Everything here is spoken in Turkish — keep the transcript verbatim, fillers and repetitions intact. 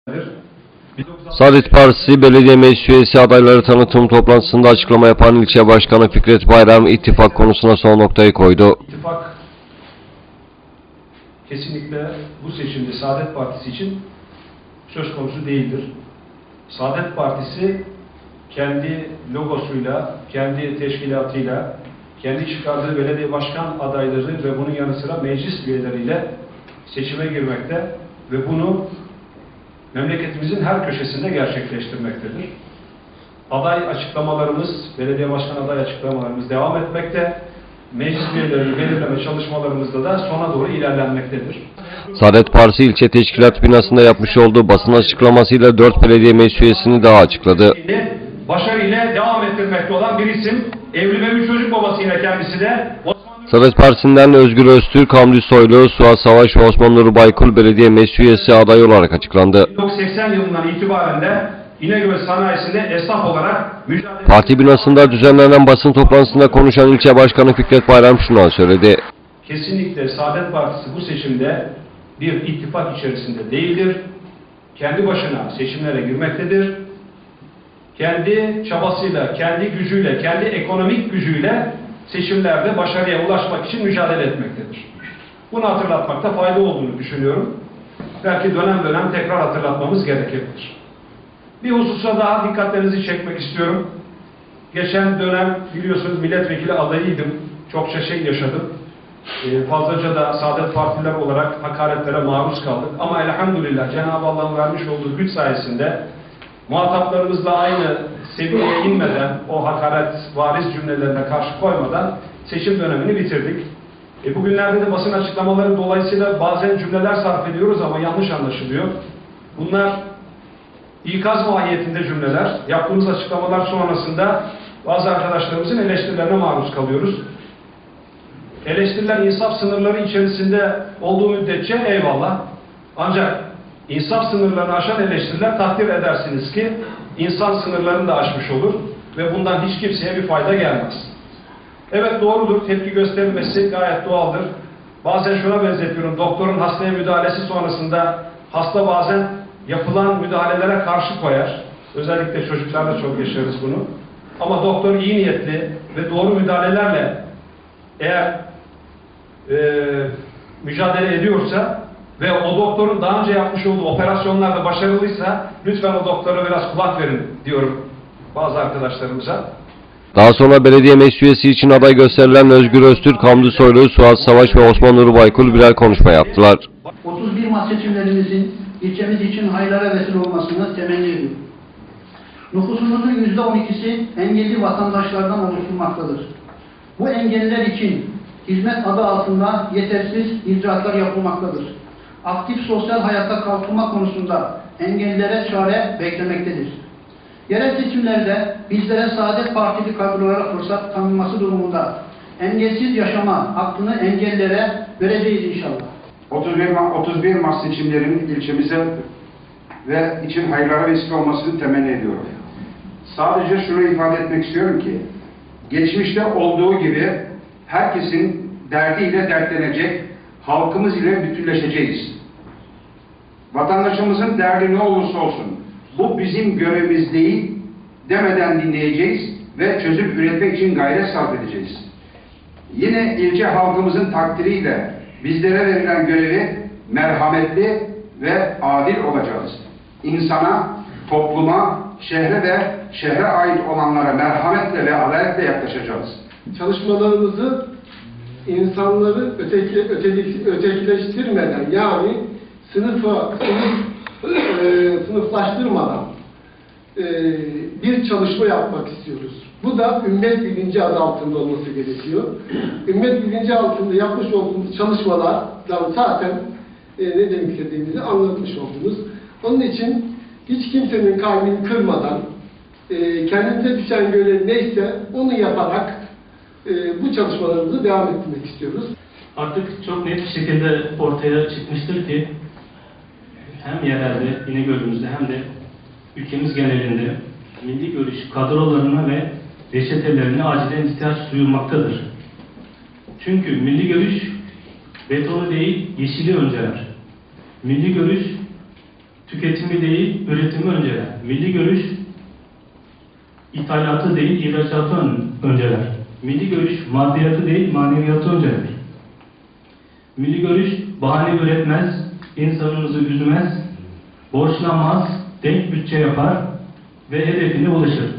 Saadet Partisi Belediye Meclis Üyesi adayları tanıtım toplantısında açıklama yapan ilçe başkanı Fikret Bayram, ittifak konusuna son noktayı koydu. İttifak kesinlikle bu seçimde Saadet Partisi için söz konusu değildir. Saadet Partisi kendi logosuyla, kendi teşkilatıyla, kendi çıkardığı belediye başkan adayları ve bunun yanı sıra meclis üyeleriyle seçime girmekte ve bunu memleketimizin her köşesinde gerçekleştirmektedir. Aday açıklamalarımız, belediye başkan aday açıklamalarımız devam etmekte. Meclis üyelerini belirleme çalışmalarımızda da sona doğru ilerlenmektedir. Saadet Partisi ilçe teşkilat binasında yapmış olduğu basın açıklamasıyla dört belediye meclis üyesini daha açıkladı. Başarıyla devam ettirmekte olan bir isim, evli ve bir çocuk babasıyla kendisi de. Saadet Partisi'nden Özgür Öztürk, Hamdi Soylu, Suat Savaş ve Osman Nuri Baykul belediye meclis üyesi aday olarak açıklandı. bin dokuz yüz seksen yılından itibaren de İnegöl sanayisinde esnaf olarak mücadele... Parti binasında düzenlenen basın toplantısında konuşan ilçe başkanı Fikret Bayram şunu söyledi. Kesinlikle Saadet Partisi bu seçimde bir ittifak içerisinde değildir. Kendi başına seçimlere girmektedir. Kendi çabasıyla, kendi gücüyle, kendi ekonomik gücüyle seçimlerde başarıya ulaşmak için mücadele etmektedir. Bunu hatırlatmakta fayda olduğunu düşünüyorum. Belki dönem dönem tekrar hatırlatmamız gerekebilir. Bir hususa daha dikkatlerinizi çekmek istiyorum. Geçen dönem biliyorsunuz milletvekili adayıydım. Çokça şey yaşadım. Ee, fazlaca da Saadet Partililer olarak hakaretlere maruz kaldık. Ama elhamdülillah Cenab-ı Allah'ın vermiş olduğu güç sayesinde muhataplarımızla aynı seviyeye inmeden, o hakaret variz cümlelerine karşı koymadan seçim dönemini bitirdik. E bugünlerde de basın açıklamaları dolayısıyla bazen cümleler sarf ediyoruz ama yanlış anlaşılıyor. Bunlar ikaz mahiyetinde cümleler. Yaptığımız açıklamalar sonrasında bazı arkadaşlarımızın eleştirilerine maruz kalıyoruz. Eleştiriler insaf sınırları içerisinde olduğu müddetçe eyvallah. Ancak insaf sınırlarını aşan eleştiriler takdir edersiniz ki insan sınırlarını da aşmış olur ve bundan hiç kimseye bir fayda gelmez. Evet doğrudur, tepki gösterilmesi gayet doğaldır. Bazen şuna benzetiyorum, doktorun hastaya müdahalesi sonrasında hasta bazen yapılan müdahalelere karşı koyar. Özellikle çocuklarda çok yaşarız bunu. Ama doktor iyi niyetli ve doğru müdahalelerle eğer e, mücadele ediyorsa ve o doktorun daha önce yapmış olduğu operasyonlarda başarılıysa lütfen o doktora biraz kulak verin diyorum bazı arkadaşlarımıza. Daha sonra belediye meclis üyesi için aday gösterilen Özgür Öztürk, Hamdi Soylu, Suat Savaş ve Osman Nuri Baykul birer konuşma yaptılar. otuz bir Mart seçimlerimizin ilçemiz için hayırlara vesile olmasını temenni ediyorum. Nüfusumuzun yüzde on ikisi engelli vatandaşlardan oluşturmaktadır. Bu engelliler için hizmet adı altında yetersiz icraatlar yapılmaktadır. Aktif sosyal hayata kalkınma konusunda engellilere çare beklemektedir. Yerel seçimlerde bizlere Saadet Partili kadrolara fırsat tanınması durumunda engelsiz yaşama hakkını engellilere vereceğiz inşallah. otuz bir Mart seçimlerinin ilçemize ve için hayırlara vesile olmasını temenni ediyorum. Sadece şunu ifade etmek istiyorum ki, geçmişte olduğu gibi herkesin derdiyle dertlenecek, halkımız ile bütünleşeceğiz. Vatandaşımızın derdi ne olursa olsun, bu bizim görevimiz değil demeden dinleyeceğiz ve çözüm üretmek için gayret sarf edeceğiz. Yine ilçe halkımızın takdiriyle bizlere verilen görevi merhametli ve adil olacağız. İnsana, topluma, şehre ve şehre ait olanlara merhametle ve adaletle yaklaşacağız. Çalışmalarımızı insanları öteki, öteki, ötekileştirmeden yani sınıfa, sınıf, e, sınıflaştırmadan e, bir çalışma yapmak istiyoruz. Bu da ümmet bilinci adı altında olması gerekiyor. Ümmet bilinci altında yapmış olduğumuz çalışmalardan zaten e, ne demek istediğimizi anlatmış oldunuz. Onun için hiç kimsenin kalbini kırmadan e, kendimize düşen görev neyse onu yaparak e, bu çalışmalarımızı devam ettirmek istiyoruz. Artık çok net bir şekilde ortaya çıkmıştır ki hem yerelde, İnegöl'ümüzde hem de ülkemiz genelinde milli görüş kadrolarına ve reçetelerine acilen ihtiyaç duyulmaktadır. Çünkü milli görüş betonu değil, yeşili önceler. Milli görüş tüketimi değil, üretimi önceler. Milli görüş, ithalatı değil, ihracatı ön- önceler. Milli görüş, maddiyatı değil, maneviyatı önceler. Milli görüş, bahane üretmez, insanımızı üzmez, borçlanmaz, denk bütçe yapar ve hedefine ulaşır.